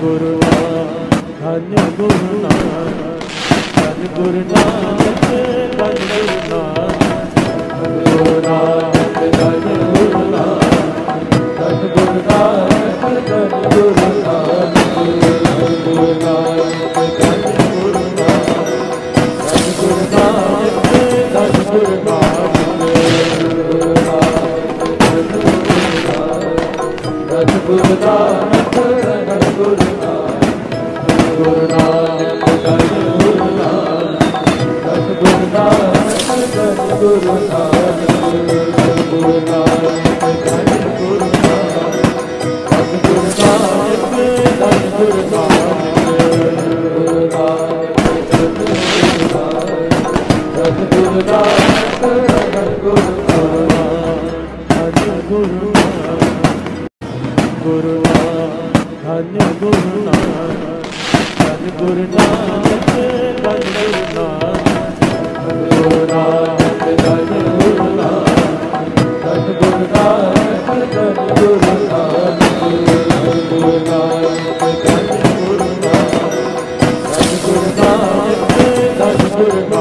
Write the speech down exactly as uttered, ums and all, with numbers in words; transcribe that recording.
ਗੁਰੂ ਨਾਨਕ ਧੰਨ ਗੁਰੂ ਨਾਨਕ ਧੰਨ ਗੁਰੂ ਨਾਨਕ ਧੰਨ ਗੁਰੂ ਨਾਨਕ ਧੰਨ ਗੁਰੂ ਨਾਨਕ ਧੰਨ ਗੁਰੂ ਨਾਨਕ ਧੰਨ ਗੁਰੂ ਨਾਨਕ ਧੰਨ ਗੁਰੂ ਨਾਨਕ ਧੰਨ ਗੁਰੂ ਨਾਨਕ ਧੰਨ ਗੁਰੂ ਨਾਨਕ ਧੰਨ ਗੁਰੂ ਨਾਨਕ ਧੰਨ ਗੁਰੂ ਨਾਨਕ ਧੰਨ ਗੁਰੂ ਨਾਨਕ ਧੰਨ ਗੁਰੂ ਨਾਨਕ ਗੁਰੂ ਨਾਨਕ ਧੰਨ ਗੁਰੂ ਨਾਨਕ ਧੰਨ ਗੁਰੂ ਨਾਨਕ ਧੰਨ ਗੁਰੂ ਨਾਨਕ ਧੰਨ ਗੁਰੂ ਨਾਨਕ ਧੰਨ ਗੁਰੂ ਨਾਨਕ ਧੰਨ ਗੁਰੂ ਨਾਨਕ ਧੰਨ ਗੁਰੂ ਨਾਨਕ ਗੁਰੂ ਨਾਨਕ ਧੰਨ ਗੁਰੂ ਨਾਨਕ ਧੰਨ ਗੁਰੂ ਨਾਨਕ ਧੰਨ ਗੁਰੂ ਗੁਰੂ ਨਾਨਕ ਧੰਨ ਗੁਰੂ ਨਾਨਕ ਧੰਨ ਗੁਰੂ ਨਾਨਕ ਧੰਨ ਗੁਰੂ ਨਾਨਕ ਧੰਨ ਗੁਰੂ ਨਾਨਕ ਧੰਨ ਗੁਰੂ ਨਾਨਕ ਧੰਨ ਗੁਰੂ ਨਾਨਕ ਧੰਨ ਗੁਰੂ ਨਾਨਕ ਧੰਨ ਗੁਰੂ ਨਾਨਕ ਧੰਨ ਗੁਰੂ ਨਾਨਕ ਧੰਨ ਗੁਰੂ ਨਾਨਕ ਧੰਨ ਗੁਰੂ